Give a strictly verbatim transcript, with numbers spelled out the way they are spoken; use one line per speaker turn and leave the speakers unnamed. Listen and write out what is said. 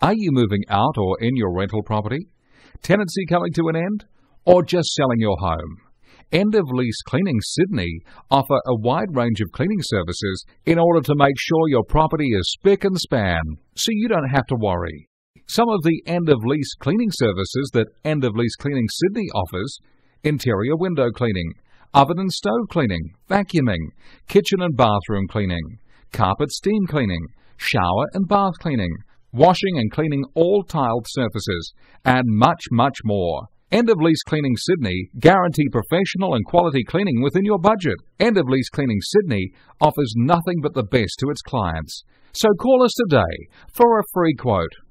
Are you moving out or in your rental property? Tenancy coming to an end? Or just selling your home? End of Lease Cleaning Sydney offer a wide range of cleaning services in order to make sure your property is spick and span, so you don't have to worry. Some of the end of lease cleaning services that End of Lease Cleaning Sydney offers: interior window cleaning, oven and stove cleaning, vacuuming, kitchen and bathroom cleaning, carpet steam cleaning, shower and bath cleaning, washing and cleaning all tiled surfaces, and much, much more. End of Lease Cleaning Sydney guarantee professional and quality cleaning within your budget. End of Lease Cleaning Sydney offers nothing but the best to its clients. So call us today for a free quote.